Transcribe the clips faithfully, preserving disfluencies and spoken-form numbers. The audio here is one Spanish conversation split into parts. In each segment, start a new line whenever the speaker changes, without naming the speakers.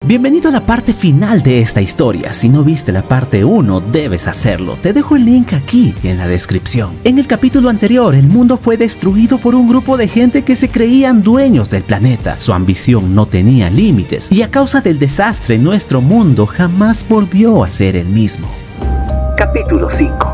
Bienvenido a la parte final de esta historia. Si no viste la parte uno, debes hacerlo. Te dejo el link aquí en la descripción. En el capítulo anterior, el mundo fue destruido por un grupo de gente que se creían dueños del planeta. Su ambición no tenía límites y a causa del desastre, nuestro mundo jamás volvió a ser el mismo. Capítulo cinco.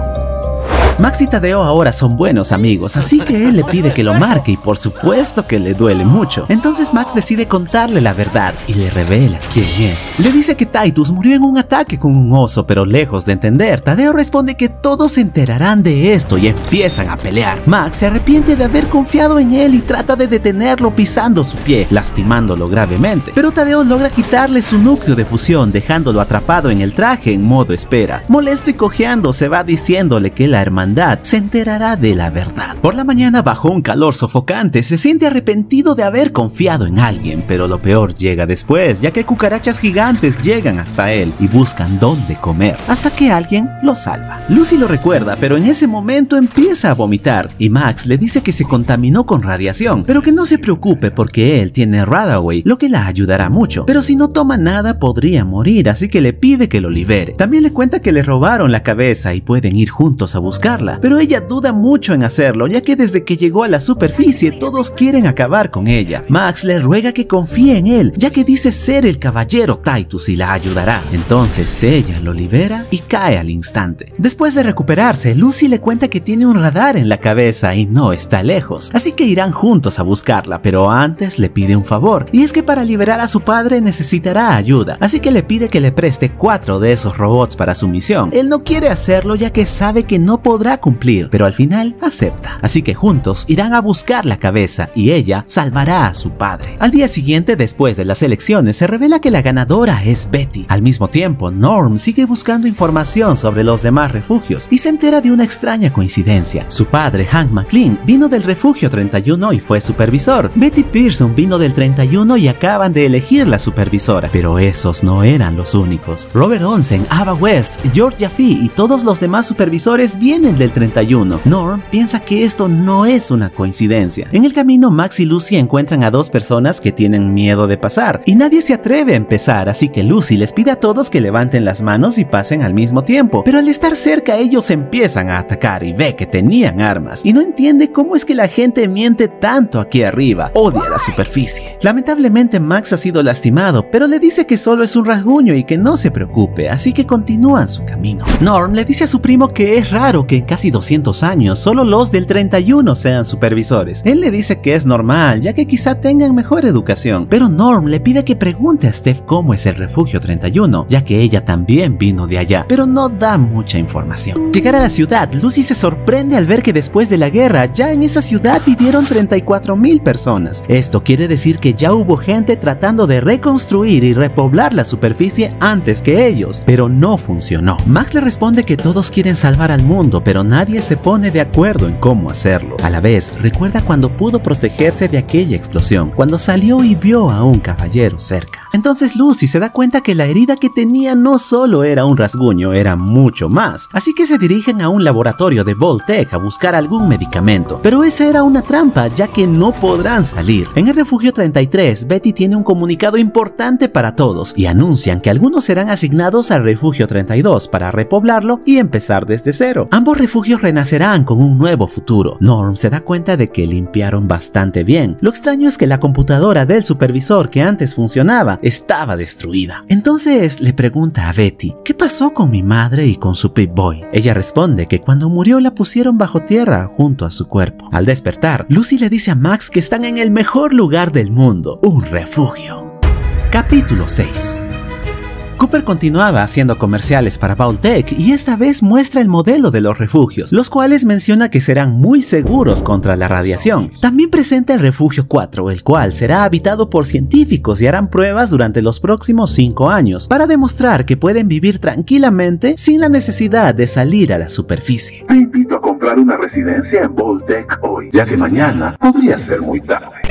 Max y Tadeo ahora son buenos amigos, así que él le pide que lo marque y por supuesto que le duele mucho. Entonces Max decide contarle la verdad y le revela quién es. Le dice que Titus murió en un ataque con un oso, pero lejos de entender, Tadeo responde que todos se enterarán de esto y empiezan a pelear. Max se arrepiente de haber confiado en él y trata de detenerlo pisando su pie, lastimándolo gravemente. Pero Tadeo logra quitarle su núcleo de fusión, dejándolo atrapado en el traje en modo espera. Molesto y cojeando, se va diciéndole que la hermana se enterará de la verdad. Por la mañana, bajo un calor sofocante, se siente arrepentido de haber confiado en alguien, pero lo peor llega después, ya que cucarachas gigantes llegan hasta él y buscan dónde comer, hasta que alguien lo salva. Lucy lo recuerda, pero en ese momento empieza a vomitar y Max le dice que se contaminó con radiación, pero que no se preocupe porque él tiene Radaway, lo que la ayudará mucho, pero si no toma nada podría morir, así que le pide que lo libere. También le cuenta que le robaron la cabeza y pueden ir juntos a buscar, pero ella duda mucho en hacerlo, ya que desde que llegó a la superficie todos quieren acabar con ella. Max le ruega que confíe en él, ya que dice ser el caballero Titus y la ayudará. Entonces ella lo libera y cae al instante. Después de recuperarse, Lucy le cuenta que tiene un radar en la cabeza y no está lejos, así que irán juntos a buscarla, pero antes le pide un favor, y es que para liberar a su padre necesitará ayuda, así que le pide que le preste cuatro de esos robots para su misión. Él no quiere hacerlo ya que sabe que no podrá cumplir, pero al final acepta. Así que juntos irán a buscar la cabeza y ella salvará a su padre. Al día siguiente, después de las elecciones, se revela que la ganadora es Betty. Al mismo tiempo, Norm sigue buscando información sobre los demás refugios y se entera de una extraña coincidencia. Su padre, Hank McLean, vino del refugio treinta y uno y fue supervisor. Betty Pearson vino del treinta y uno y acaban de elegir la supervisora, pero esos no eran los únicos. Robert Onsen, Ava West, George Jaffe y todos los demás supervisores vienen del treinta y uno. Norm piensa que esto no es una coincidencia. En el camino, Max y Lucy encuentran a dos personas que tienen miedo de pasar y nadie se atreve a empezar, así que Lucy les pide a todos que levanten las manos y pasen al mismo tiempo, pero al estar cerca ellos empiezan a atacar y ve que tenían armas y no entiende cómo es que la gente miente tanto aquí arriba. Odia la superficie. Lamentablemente Max ha sido lastimado, pero le dice que solo es un rasguño y que no se preocupe, así que continúan su camino. Norm le dice a su primo que es raro que en casi doscientos años solo los del treinta y uno sean supervisores. Él le dice que es normal, ya que quizá tengan mejor educación, pero Norm le pide que pregunte a Steph cómo es el refugio treinta y uno, ya que ella también vino de allá, pero no da mucha información. Llegar a la ciudad, Lucy se sorprende al ver que después de la guerra ya en esa ciudad vivieron treinta y cuatro mil personas. Esto quiere decir que ya hubo gente tratando de reconstruir y repoblar la superficie antes que ellos, pero no funcionó. Max le responde que todos quieren salvar al mundo, pero nadie se pone de acuerdo en cómo hacerlo. A la vez, recuerda cuando pudo protegerse de aquella explosión, cuando salió y vio a un caballero cerca. Entonces Lucy se da cuenta que la herida que tenía no solo era un rasguño, era mucho más. Así que se dirigen a un laboratorio de Vault-Tec a buscar algún medicamento. Pero esa era una trampa, ya que no podrán salir. En el refugio treinta y tres, Betty tiene un comunicado importante para todos y anuncian que algunos serán asignados al refugio treinta y dos para repoblarlo y empezar desde cero. Ambos refugios renacerán con un nuevo futuro. Norm se da cuenta de que limpiaron bastante bien. Lo extraño es que la computadora del supervisor que antes funcionaba estaba destruida. Entonces le pregunta a Betty, ¿qué pasó con mi madre y con su Pip-Boy? Ella responde que cuando murió la pusieron bajo tierra junto a su cuerpo. Al despertar, Lucy le dice a Max que están en el mejor lugar del mundo, un refugio. Capítulo seis. Cooper continuaba haciendo comerciales para Vault-Tec y esta vez muestra el modelo de los refugios, los cuales menciona que serán muy seguros contra la radiación. También presenta el refugio cuatro, el cual será habitado por científicos y harán pruebas durante los próximos cinco años para demostrar que pueden vivir tranquilamente sin la necesidad de salir a la superficie.
Te invito a comprar una residencia en Vault-Tec hoy, ya que mañana podría ser muy tarde.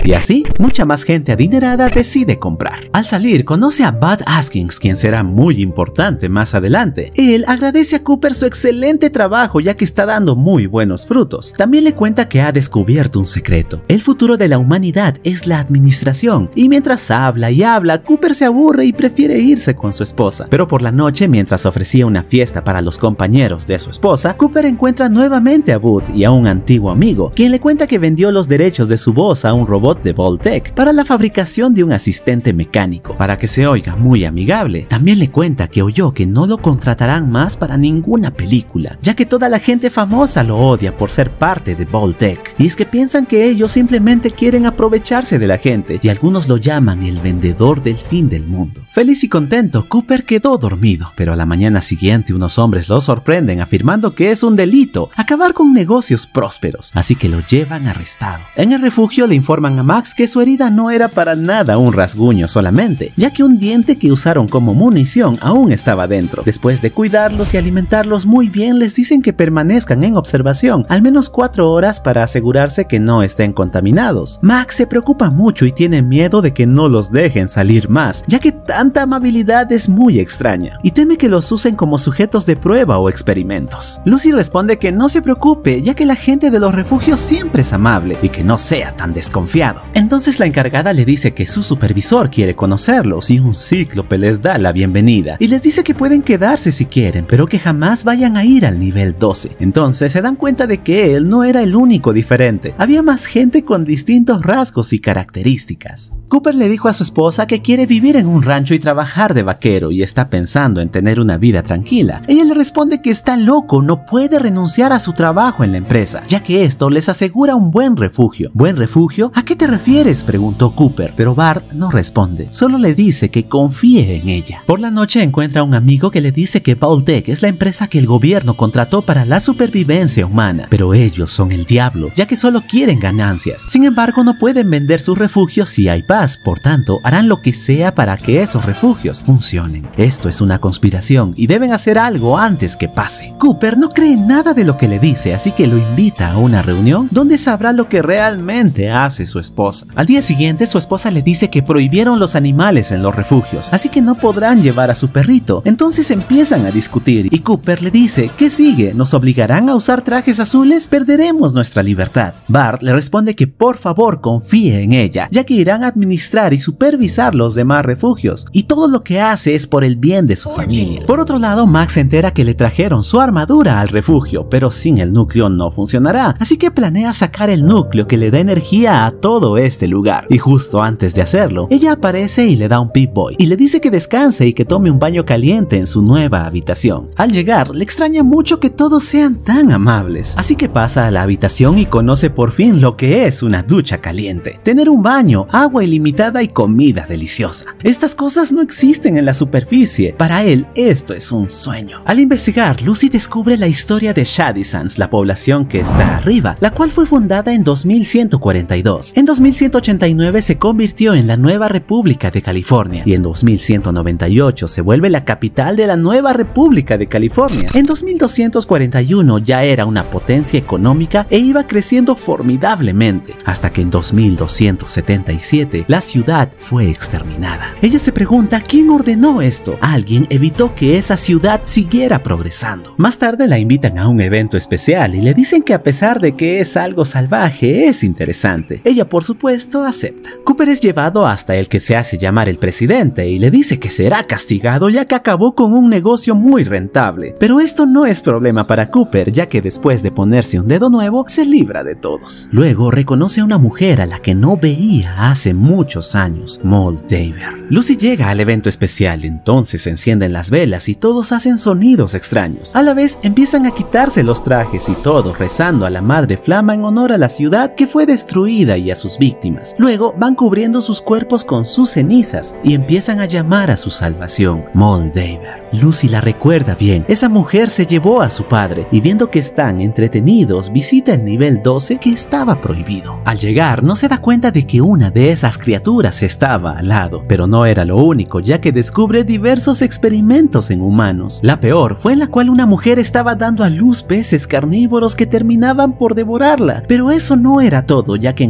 Y así, mucha más gente adinerada decide comprar. Al salir, conoce a Bud Askins, quien será muy importante más adelante. Él agradece a Cooper su excelente trabajo, ya que está dando muy buenos frutos. También le cuenta que ha descubierto un secreto. El futuro de la humanidad es la administración. Y mientras habla y habla, Cooper se aburre y prefiere irse con su esposa. Pero por la noche, mientras ofrecía una fiesta para los compañeros de su esposa, Cooper encuentra nuevamente a Bud y a un antiguo amigo, quien le cuenta que vendió los derechos de su voz a un robot de Vault-Tec para la fabricación de un asistente mecánico, para que se oiga muy amigable. También le cuenta que oyó que no lo contratarán más para ninguna película, ya que toda la gente famosa lo odia por ser parte de Vault-Tec. Y es que piensan que ellos simplemente quieren aprovecharse de la gente, y algunos lo llaman el vendedor del fin del mundo. Feliz y contento, Cooper quedó dormido, pero a la mañana siguiente unos hombres lo sorprenden afirmando que es un delito acabar con negocios prósperos, así que lo llevan arrestado. En el refugio le informan a Max que su herida no era para nada un rasguño solamente, ya que un diente que usaron como munición aún estaba dentro. Después de cuidarlos y alimentarlos muy bien, les dicen que permanezcan en observación al menos cuatro horas para asegurarse que no estén contaminados. Max se preocupa mucho y tiene miedo de que no los dejen salir más, ya que tanta amabilidad es muy extraña, y teme que los usen como sujetos de prueba o experimentos. Lucy responde que no se preocupe, ya que la gente de los refugios siempre es amable y que no sea tan desconfiado. Entonces la encargada le dice que su supervisor quiere conocerlos y un cíclope les da la bienvenida y les dice que pueden quedarse si quieren, pero que jamás vayan a ir al nivel doce. Entonces se dan cuenta de que él no era el único diferente, había más gente con distintos rasgos y características. Cooper le dijo a su esposa que quiere vivir en un rancho y trabajar de vaquero y está pensando en tener una vida tranquila. Ella le responde que está loco, no puede renunciar a su trabajo en la empresa, ya que esto les asegura un buen refugio. ¿Buen refugio? ¿A qué te refieres?, preguntó Cooper, pero Bart no responde, solo le dice que confíe en ella. Por la noche encuentra a un amigo que le dice que Vault-Tec es la empresa que el gobierno contrató para la supervivencia humana, pero ellos son el diablo, ya que solo quieren ganancias. Sin embargo, no pueden vender sus refugios si hay paz, por tanto, harán lo que sea para que esos refugios funcionen. Esto es una conspiración y deben hacer algo antes que pase. Cooper no cree nada de lo que le dice, así que lo invita a una reunión donde sabrá lo que realmente hace su esposa. Al día siguiente, su esposa le dice que prohibieron los animales en los refugios, así que no podrán llevar a su perrito. Entonces empiezan a discutir y Cooper le dice: ¿qué sigue? ¿Nos obligarán a usar trajes azules? Perderemos nuestra libertad. Bart le responde que por favor confíe en ella, ya que irán a administrar y supervisar los demás refugios, y todo lo que hace es por el bien de su familia. Por otro lado, Max se entera que le trajeron su armadura al refugio, pero sin el núcleo no funcionará, así que planea sacar el núcleo que le da energía a todo este lugar. Y justo antes de hacerlo, ella aparece y le da un Pip-Boy, y le dice que descanse y que tome un baño caliente en su nueva habitación. Al llegar, le extraña mucho que todos sean tan amables, así que pasa a la habitación y conoce por fin lo que es una ducha caliente, tener un baño, agua ilimitada y comida deliciosa. Estas cosas no existen en la superficie, para él esto es un sueño. Al investigar, Lucy descubre la historia de Shadysans, la población que está arriba, la cual fue fundada en dos mil ciento cuarenta y dos. En dos mil ciento ochenta y nueve se convirtió en la nueva República de California y en dos mil ciento noventa y ocho se vuelve la capital de la nueva República de California. En dos mil doscientos cuarenta y uno ya era una potencia económica e iba creciendo formidablemente, hasta que en dos mil doscientos setenta y siete la ciudad fue exterminada. Ella se pregunta quién ordenó esto. Alguien evitó que esa ciudad siguiera progresando. Más tarde la invitan a un evento especial y le dicen que a pesar de que es algo salvaje, es interesante. Ella por supuesto acepta. Cooper es llevado hasta el que se hace llamar el presidente y le dice que será castigado ya que acabó con un negocio muy rentable. Pero esto no es problema para Cooper, ya que después de ponerse un dedo nuevo, se libra de todos. Luego reconoce a una mujer a la que no veía hace muchos años, Moldaver. Lucy llega al evento especial, entonces se encienden las velas y todos hacen sonidos extraños. A la vez empiezan a quitarse los trajes y todos rezando a la Madre Flama en honor a la ciudad que fue destruida y a sus víctimas. Luego van cubriendo sus cuerpos con sus cenizas y empiezan a llamar a su salvación, Moldaver. Lucy la recuerda bien, esa mujer se llevó a su padre y viendo que están entretenidos visita el nivel doce que estaba prohibido. Al llegar no se da cuenta de que una de esas criaturas estaba al lado, pero no era lo único, ya que descubre diversos experimentos en humanos. La peor fue en la cual una mujer estaba dando a luz peces carnívoros que terminaban por devorarla, pero eso no era todo, ya que encontró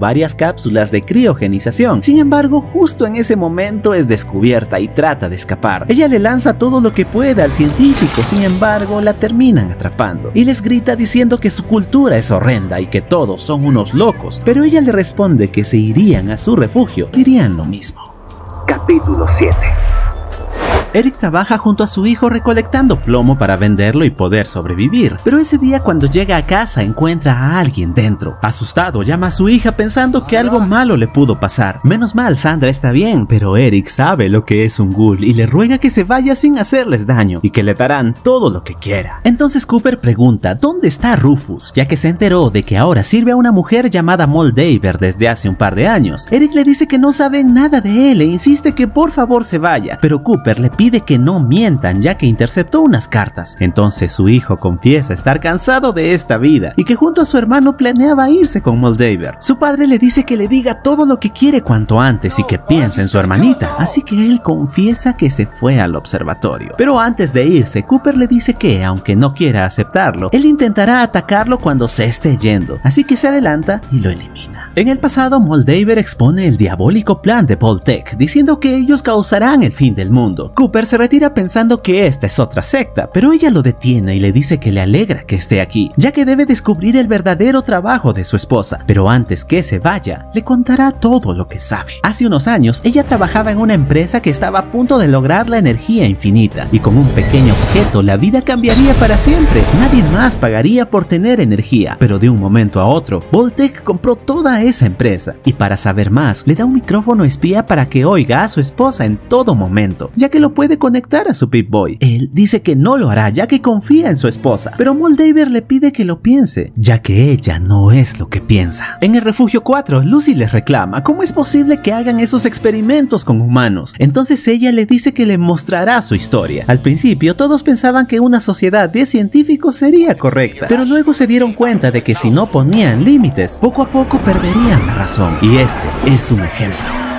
varias cápsulas de criogenización. Sin embargo, justo en ese momento es descubierta y trata de escapar. Ella le lanza todo lo que puede al científico, sin embargo la terminan atrapando y les grita diciendo que su cultura es horrenda y que todos son unos locos, pero ella le responde que si irían a su refugio dirían lo mismo.
Capítulo siete.
Eric trabaja junto a su hijo recolectando plomo para venderlo y poder sobrevivir, pero ese día cuando llega a casa encuentra a alguien dentro. Asustado llama a su hija pensando que algo malo le pudo pasar. Menos mal Sandra está bien, pero Eric sabe lo que es un ghoul y le ruega que se vaya sin hacerles daño y que le darán todo lo que quiera. Entonces Cooper pregunta ¿dónde está Rufus? Ya que se enteró de que ahora sirve a una mujer llamada Moldaver desde hace un par de años. Eric le dice que no saben nada de él e insiste que por favor se vaya, pero Cooper le pide pide que no mientan ya que interceptó unas cartas. Entonces su hijo confiesa estar cansado de esta vida y que junto a su hermano planeaba irse con Moldaver. Su padre le dice que le diga todo lo que quiere cuanto antes y que piense en su hermanita, así que él confiesa que se fue al observatorio. Pero antes de irse, Cooper le dice que, aunque no quiera aceptarlo, él intentará atacarlo cuando se esté yendo, así que se adelanta y lo elimina. En el pasado, Moldaver expone el diabólico plan de Vault-Tec, diciendo que ellos causarán el fin del mundo. Cooper se retira pensando que esta es otra secta, pero ella lo detiene y le dice que le alegra que esté aquí, ya que debe descubrir el verdadero trabajo de su esposa. Pero antes que se vaya, le contará todo lo que sabe. Hace unos años, ella trabajaba en una empresa que estaba a punto de lograr la energía infinita, y con un pequeño objeto la vida cambiaría para siempre. Nadie más pagaría por tener energía, pero de un momento a otro, Vault-Tec compró toda esa empresa, y para saber más, le da un micrófono espía para que oiga a su esposa en todo momento, ya que lo puede conectar a su Pip-Boy. Él dice que no lo hará ya que confía en su esposa, pero Moldaver le pide que lo piense, ya que ella no es lo que piensa. En el refugio cuatro, Lucy les reclama cómo es posible que hagan esos experimentos con humanos. Entonces ella le dice que le mostrará su historia. Al principio todos pensaban que una sociedad de científicos sería correcta, pero luego se dieron cuenta de que si no ponían límites, poco a poco perderían la razón, y este es un ejemplo.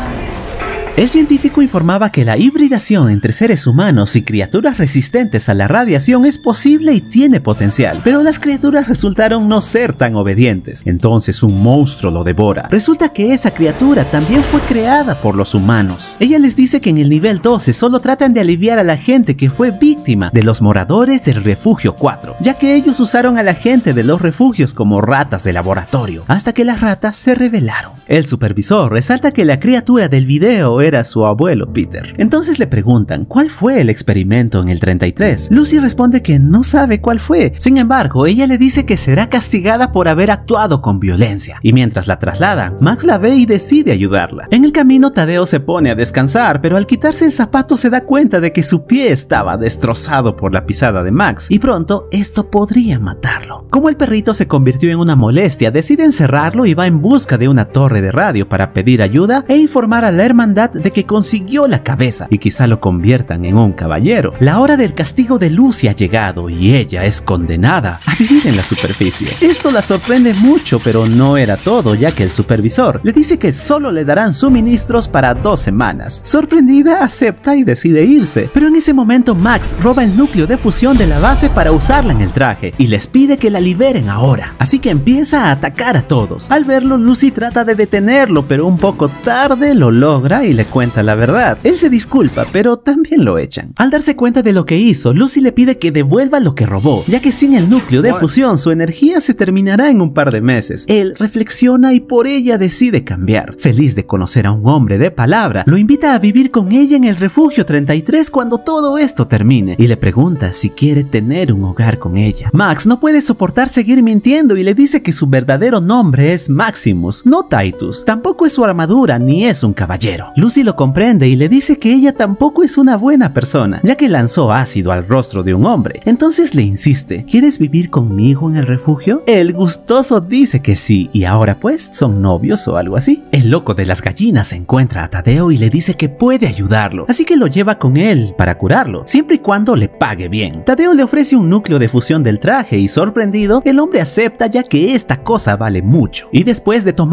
El científico informaba que la hibridación entre seres humanos y criaturas resistentes a la radiación es posible y tiene potencial, pero las criaturas resultaron no ser tan obedientes. Entonces un monstruo lo devora. Resulta que esa criatura también fue creada por los humanos. Ella les dice que en el nivel doce solo tratan de aliviar a la gente que fue víctima de los moradores del refugio cuatro, ya que ellos usaron a la gente de los refugios como ratas de laboratorio, hasta que las ratas se rebelaron. El supervisor resalta que la criatura del video era su abuelo Peter. Entonces le preguntan ¿cuál fue el experimento en el treinta y tres? Lucy responde que no sabe cuál fue. Sin embargo, ella le dice que será castigada por haber actuado con violencia, y mientras la trasladan, Max la ve y decide ayudarla. En el camino, Tadeo se pone a descansar, pero al quitarse el zapato se da cuenta de que su pie estaba destrozado por la pisada de Max, y pronto esto podría matarlo. Como el perrito se convirtió en una molestia, decide encerrarlo y va en busca de una torre de radio para pedir ayuda e informar a la hermandad de que consiguió la cabeza y quizá lo conviertan en un caballero. La hora del castigo de Lucy ha llegado y ella es condenada a vivir en la superficie. Esto la sorprende mucho, pero no era todo, ya que el supervisor le dice que solo le darán suministros para dos semanas. Sorprendida, acepta y decide irse, pero en ese momento Max roba el núcleo de fusión de la base para usarla en el traje y les pide que la liberen ahora, así que empieza a atacar a todos. Al verlo, Lucy trata de detenerlo, pero un poco tarde lo logra y le cuenta la verdad. Él se disculpa, pero también lo echan. Al darse cuenta de lo que hizo, Lucy le pide que devuelva lo que robó, ya que sin el núcleo de fusión su energía se terminará en un par de meses. Él reflexiona y por ella decide cambiar. Feliz de conocer a un hombre de palabra, lo invita a vivir con ella en el refugio treinta y tres cuando todo esto termine, y le pregunta si quiere tener un hogar con ella. Max no puede soportar seguir mintiendo y le dice que su verdadero nombre es Maximus, no Titus. Tampoco es su armadura ni es un caballero. Lucy lo comprende y le dice que ella tampoco es una buena persona, ya que lanzó ácido al rostro de un hombre. Entonces le insiste, ¿quieres vivir conmigo en el refugio? El gustoso dice que sí, y ahora pues son novios o algo así. El loco de las gallinas encuentra a Tadeo y le dice que puede ayudarlo, así que lo lleva con él para curarlo, siempre y cuando le pague bien. Tadeo le ofrece un núcleo de fusión del traje y sorprendido, el hombre acepta ya que esta cosa vale mucho. Y después de tomar este horrible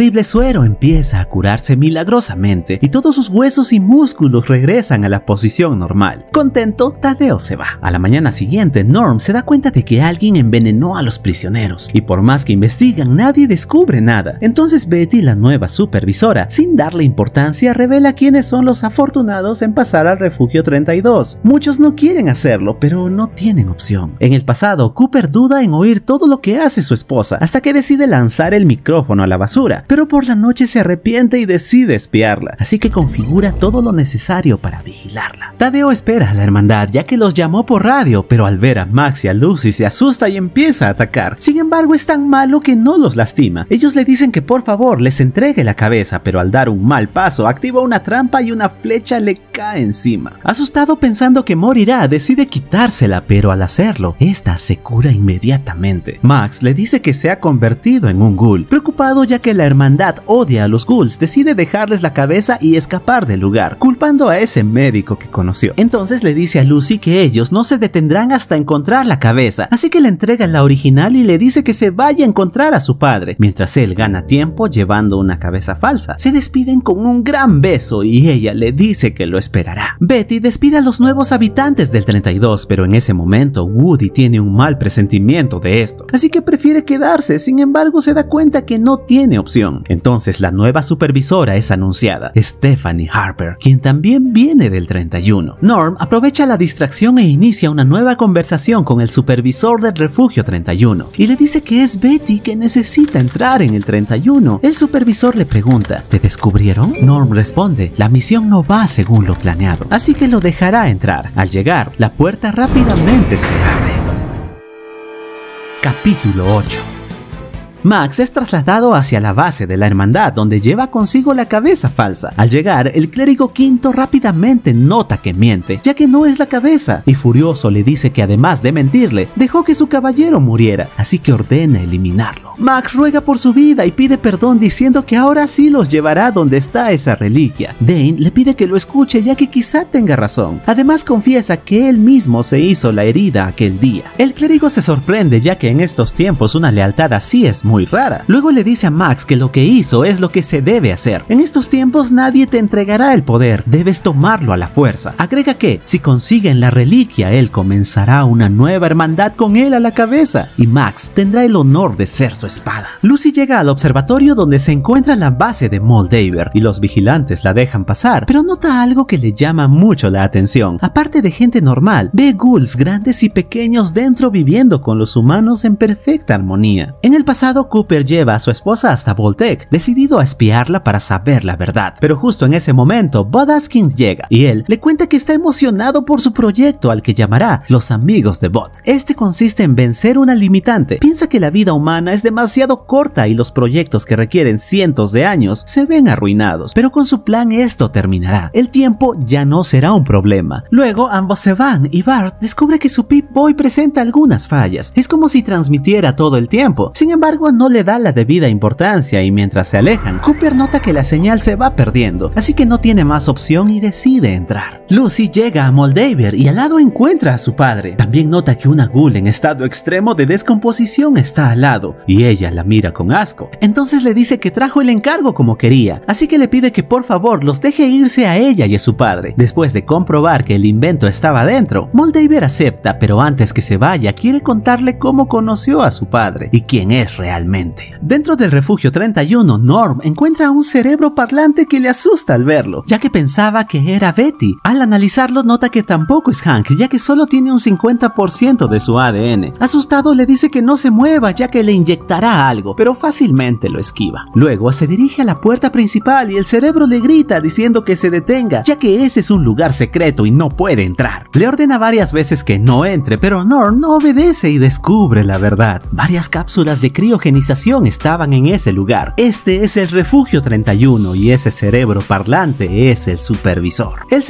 horrible suero empieza a curarse milagrosamente y todos sus huesos y músculos regresan a la posición normal. Contento, Tadeo se va. A la mañana siguiente, Norm se da cuenta de que alguien envenenó a los prisioneros y por más que investigan, nadie descubre nada. Entonces Betty, la nueva supervisora, sin darle importancia, revela quiénes son los afortunados en pasar al refugio treinta y dos. Muchos no quieren hacerlo, pero no tienen opción. En el pasado, Cooper duda en oír todo lo que hace su esposa, hasta que decide lanzar el micrófono a la basura, pero por la noche se arrepiente y decide espiarla, así que configura todo lo necesario para vigilarla. Tadeo espera a la hermandad, ya que los llamó por radio, pero al ver a Max y a Lucy se asusta y empieza a atacar. Sin embargo, es tan malo que no los lastima. Ellos le dicen que por favor les entregue la cabeza, pero al dar un mal paso, activa una trampa y una flecha le cae encima. Asustado pensando que morirá, decide quitársela, pero al hacerlo, esta se cura inmediatamente. Max le dice que se ha convertido en un ghoul. Preocupado ya que la hermandad odia a los ghouls, decide dejarles la cabeza y escapar del lugar, culpando a ese médico que conoció. Entonces le dice a Lucy que ellos no se detendrán hasta encontrar la cabeza, así que le entrega la original y le dice que se vaya a encontrar a su padre, mientras él gana tiempo llevando una cabeza falsa. Se despiden con un gran beso y ella le dice que lo esperará. Betty despide a los nuevos habitantes del treinta y dos, pero en ese momento Woody tiene un mal presentimiento de esto, así que prefiere quedarse. Sin embargo, se da cuenta que no tiene opción. Entonces la nueva supervisora es anunciada, Stephanie Harper, quien también viene del treinta y uno. Norm aprovecha la distracción e inicia una nueva conversación con el supervisor del refugio treinta y uno y le dice que es Betty que necesita entrar en el treinta y uno. El supervisor le pregunta, ¿te descubrieron? Norm responde, la misión no va según lo planeado, así que lo dejará entrar. Al llegar, la puerta rápidamente se abre. Capítulo ocho. Max es trasladado hacia la base de la hermandad, donde lleva consigo la cabeza falsa. Al llegar, el clérigo quinto rápidamente nota que miente, ya que no es la cabeza, y furioso le dice que además de mentirle, dejó que su caballero muriera, así que ordena eliminarlo. Max ruega por su vida y pide perdón diciendo que ahora sí los llevará donde está esa reliquia. Dane le pide que lo escuche, ya que quizá tenga razón. Además confiesa que él mismo se hizo la herida aquel día. El clérigo se sorprende, ya que en estos tiempos una lealtad así es muy muy rara. Luego le dice a Max que lo que hizo es lo que se debe hacer. En estos tiempos nadie te entregará el poder, debes tomarlo a la fuerza. Agrega que si consiguen la reliquia, él comenzará una nueva hermandad con él a la cabeza y Max tendrá el honor de ser su espada. Lucy llega al observatorio donde se encuentra la base de Moldaver y los vigilantes la dejan pasar, pero nota algo que le llama mucho la atención. Aparte de gente normal, ve ghouls grandes y pequeños dentro viviendo con los humanos en perfecta armonía. En el pasado, Cooper lleva a su esposa hasta Vault-Tec, decidido a espiarla para saber la verdad. Pero justo en ese momento, Bud Askins llega y él le cuenta que está emocionado por su proyecto al que llamará Los Amigos de Bud. Este consiste en vencer una limitante. Piensa que la vida humana es demasiado corta y los proyectos que requieren cientos de años se ven arruinados. Pero con su plan esto terminará. El tiempo ya no será un problema. Luego ambos se van y Bart descubre que su Pip-Boy presenta algunas fallas. Es como si transmitiera todo el tiempo. Sin embargo, no le da la debida importancia y mientras se alejan, Cooper nota que la señal se va perdiendo, así que no tiene más opción y decide entrar. Lucy llega a Moldaver y al lado encuentra a su padre. También nota que una ghoul en estado extremo de descomposición está al lado y ella la mira con asco. Entonces le dice que trajo el encargo como quería, así que le pide que por favor los deje irse a ella y a su padre. Después de comprobar que el invento estaba dentro, Moldaver acepta, pero antes que se vaya quiere contarle cómo conoció a su padre y quién es realmente. Dentro del refugio treinta y uno, Norm encuentra un cerebro parlante que le asusta al verlo, ya que pensaba que era Betty. Al analizarlo nota que tampoco es Hank, ya que solo tiene un cincuenta por ciento de su A D N. Asustado le dice que no se mueva ya que le inyectará algo, pero fácilmente lo esquiva. Luego se dirige a la puerta principal y el cerebro le grita diciendo que se detenga, ya que ese es un lugar secreto y no puede entrar. Le ordena varias veces que no entre, pero Norm no obedece y descubre la verdad. Varias cápsulas de criogenización estaban en ese lugar. Este es el refugio treinta y uno y ese cerebro parlante es el supervisor. El cerebro le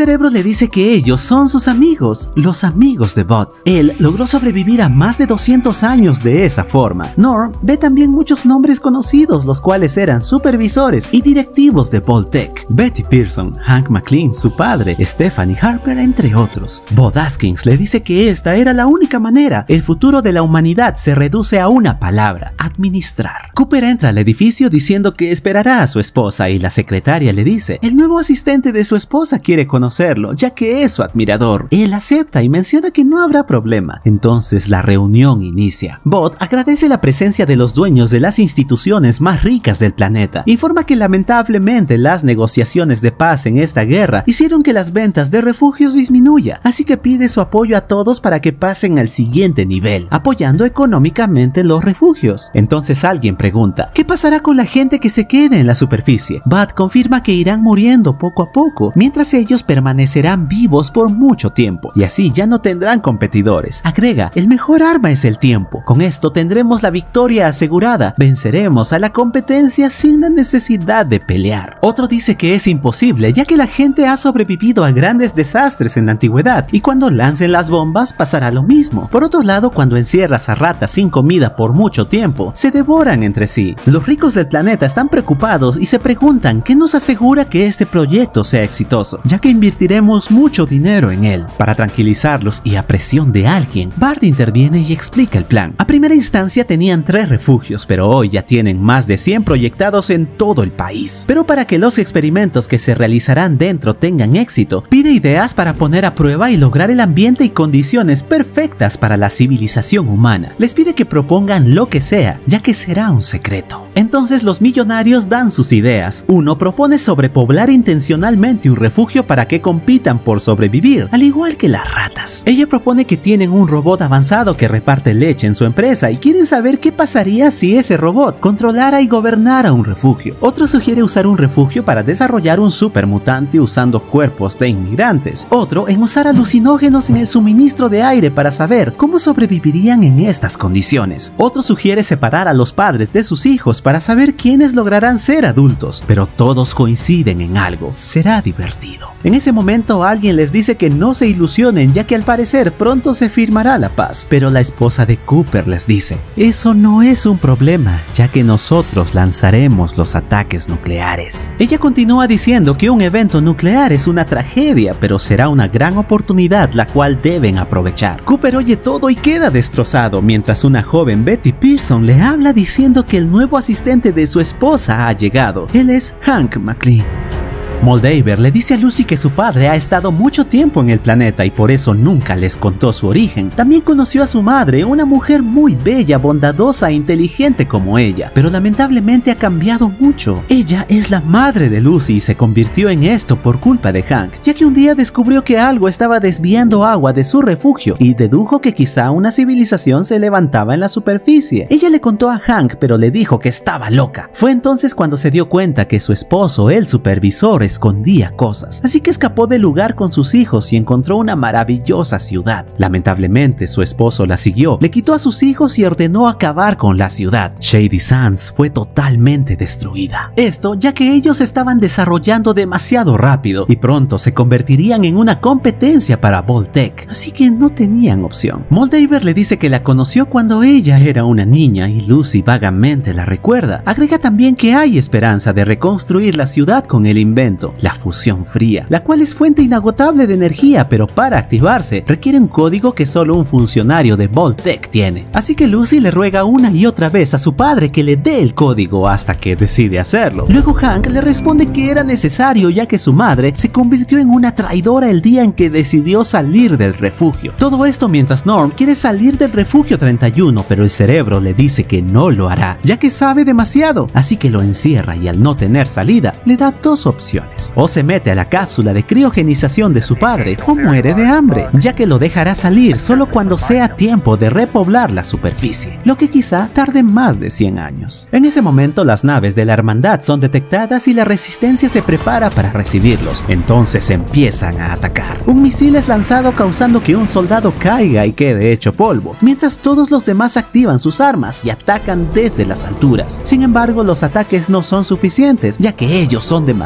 le dice que ellos son sus amigos, los amigos de Bud. Él logró sobrevivir a más de doscientos años de esa forma. Norm ve también muchos nombres conocidos, los cuales eran supervisores y directivos de Vault-Tec. Betty Pearson, Hank McLean, su padre, Stephanie Harper, entre otros. Bud Askins le dice que esta era la única manera. El futuro de la humanidad se reduce a una palabra: administrar. Cooper entra al edificio diciendo que esperará a su esposa y la secretaria le dice: el nuevo asistente de su esposa quiere conocerlo, ya que es su admirador. Él acepta y menciona que no habrá problema. Entonces la reunión inicia. Bud agradece la presencia de los dueños de las instituciones más ricas del planeta. Informa que lamentablemente las negociaciones de paz en esta guerra hicieron que las ventas de refugios disminuya, así que pide su apoyo a todos para que pasen al siguiente nivel, apoyando económicamente los refugios. Entonces alguien pregunta: ¿qué pasará con la gente que se quede en la superficie? Bud confirma que irán muriendo poco a poco, mientras ellos permanecerán vivos por mucho tiempo, y así ya no tendrán competidores. Agrega: el mejor arma es el tiempo. Con esto tendremos la victoria asegurada. Venceremos a la competencia sin la necesidad de pelear. Otro dice que es imposible, ya que la gente ha sobrevivido a grandes desastres en la antigüedad, y cuando lancen las bombas pasará lo mismo. Por otro lado, cuando encierras a ratas sin comida por mucho tiempo, se devoran entre sí. Los ricos del planeta están preocupados y se preguntan qué nos asegura que este proyecto sea exitoso, ya que invertiremos mucho dinero en él. Para tranquilizarlos y a presión de alguien, Bart interviene y explica el plan. A primera instancia tenían tres refugios, pero hoy ya tienen más de cien proyectados en todo el país. Pero para que los experimentos que se realizarán dentro tengan éxito, pide ideas para poner a prueba y lograr el ambiente y condiciones perfectas para la civilización humana. Les pide que propongan lo que sea, ya que será un secreto. Entonces los millonarios dan sus ideas. Uno propone sobrepoblar intencionalmente un refugio para que compitan por sobrevivir, al igual que las ratas. Ella propone que tienen un robot avanzado que reparte leche en su empresa y quieren saber qué pasaría si ese robot controlara y gobernara un refugio. Otro sugiere usar un refugio para desarrollar un supermutante usando cuerpos de inmigrantes. Otro en usar alucinógenos en el suministro de aire para saber cómo sobrevivirían en estas condiciones. Otro sugiere separar a los padres de sus hijos para saber quiénes lograrán ser adultos, pero todos coinciden en algo: será divertido. En ese momento alguien les dice que no se ilusionen, ya que al parecer pronto se firmará la paz, pero la esposa de Cooper les dice: eso no es un problema, ya que nosotros lanzaremos los ataques nucleares. Ella continúa diciendo que un evento nuclear es una tragedia, pero será una gran oportunidad la cual deben aprovechar. Cooper oye todo y queda destrozado, mientras una joven Betty Pearson le habla diciendo que el nuevo asistente de su esposa ha llegado. Él es Hank McLean. Moldaver le dice a Lucy que su padre ha estado mucho tiempo en el planeta y por eso nunca les contó su origen. También conoció a su madre, una mujer muy bella, bondadosa e inteligente como ella, pero lamentablemente ha cambiado mucho. Ella es la madre de Lucy y se convirtió en esto por culpa de Hank, ya que un día descubrió que algo estaba desviando agua de su refugio y dedujo que quizá una civilización se levantaba en la superficie. Ella le contó a Hank, pero le dijo que estaba loca. Fue entonces cuando se dio cuenta que su esposo, el supervisor, escondía cosas, así que escapó del lugar con sus hijos y encontró una maravillosa ciudad. Lamentablemente su esposo la siguió, le quitó a sus hijos y ordenó acabar con la ciudad. Shady Sands fue totalmente destruida. Esto ya que ellos estaban desarrollando demasiado rápido y pronto se convertirían en una competencia para Vault-Tec, así que no tenían opción. Moldaver le dice que la conoció cuando ella era una niña y Lucy vagamente la recuerda. Agrega también que hay esperanza de reconstruir la ciudad con el invento, la fusión fría, la cual es fuente inagotable de energía, pero para activarse requiere un código que solo un funcionario de Vault-Tec tiene. Así que Lucy le ruega una y otra vez a su padre que le dé el código hasta que decide hacerlo. Luego Hank le responde que era necesario, ya que su madre se convirtió en una traidora el día en que decidió salir del refugio. Todo esto mientras Norm quiere salir del refugio treinta y uno, pero el cerebro le dice que no lo hará, ya que sabe demasiado, así que lo encierra y al no tener salida le da dos opciones: o se mete a la cápsula de criogenización de su padre o muere de hambre, ya que lo dejará salir solo cuando sea tiempo de repoblar la superficie, lo que quizá tarde más de cien años. En ese momento las naves de la hermandad son detectadas y la resistencia se prepara para recibirlos, entonces empiezan a atacar. Un misil es lanzado causando que un soldado caiga y quede hecho polvo, mientras todos los demás activan sus armas y atacan desde las alturas. Sin embargo, los ataques no son suficientes, ya que ellos son demasiados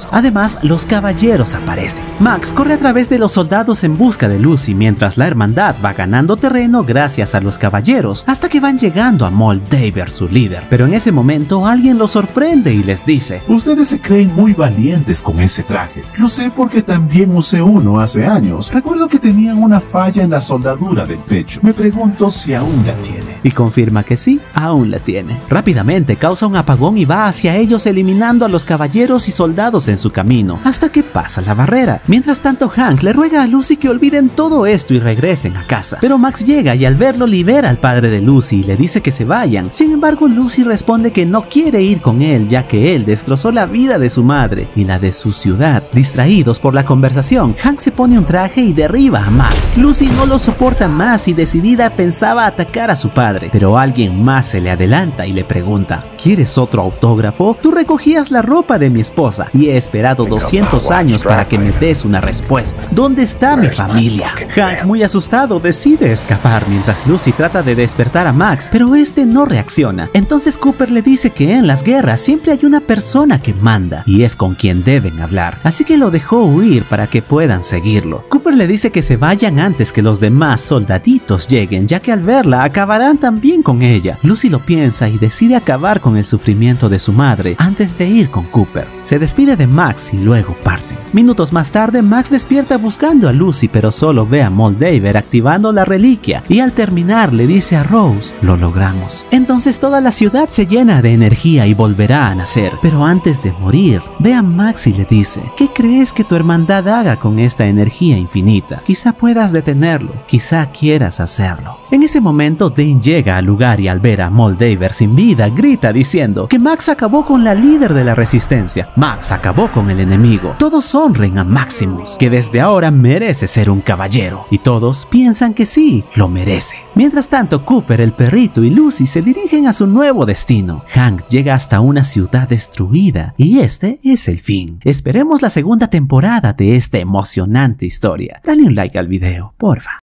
soldados. Además, los caballeros aparecen. Max corre a través de los soldados en busca de Lucy, mientras la hermandad va ganando terreno gracias a los caballeros, hasta que van llegando a Moldaver, su líder. Pero en ese momento alguien los sorprende y les dice:
ustedes se creen muy valientes con ese traje. Lo sé porque también usé uno hace años. Recuerdo que tenían una falla en la soldadura del pecho. Me pregunto si aún la tiene.
Y confirma que sí, aún la tiene. Rápidamente causa un apagón y va hacia ellos, eliminando a los caballeros y soldados en su camino, hasta que pasa la barrera. Mientras tanto, Hank le ruega a Lucy que olviden todo esto y regresen a casa. Pero Max llega y al verlo libera al padre de Lucy y le dice que se vayan. Sin embargo, Lucy responde que no quiere ir con él, ya que él destrozó la vida de su madre y la de su ciudad. Distraídos por la conversación, Hank se pone un traje y derriba a Max. Lucy no lo soporta más y decidida pensaba atacar a su padre, pero alguien más se le adelanta y le pregunta: ¿quieres otro autógrafo? Tú recogías la ropa de mi esposa y he esperado doscientos años para que me des una respuesta. ¿Dónde está mi familia? Hank, muy asustado, decide escapar mientras Lucy trata de despertar a Max, pero este no reacciona. Entonces Cooper le dice que en las guerras siempre hay una persona que manda y es con quien deben hablar, así que lo dejó huir para que puedan seguirlo. Cooper le dice que se vayan antes que los demás soldaditos lleguen, ya que al verla acabarán también con ella. Lucy lo piensa y decide acabar con el sufrimiento de su madre antes de ir con Cooper. Se despide de Max y luego parten. Minutos más tarde, Max despierta buscando a Lucy, pero solo ve a Moldaver activando la reliquia y al terminar le dice a Rose: lo logramos. Entonces toda la ciudad se llena de energía y volverá a nacer, pero antes de morir ve a Max y le dice: ¿qué crees que tu hermandad haga con esta energía infinita? Quizá puedas detenerlo, quizá quieras hacerlo. En ese momento Dean llega al lugar y al ver a Moldaver sin vida grita diciendo que Max acabó con la líder de la resistencia. Max acabó con el enemigo. Todos honren a Maximus, que desde ahora merece ser un caballero, y todos piensan que sí, lo merece. Mientras tanto, Cooper, el perrito y Lucy se dirigen a su nuevo destino. Hank llega hasta una ciudad destruida y este es el fin. Esperemos la segunda temporada de esta emocionante historia. Dale un like al video, porfa.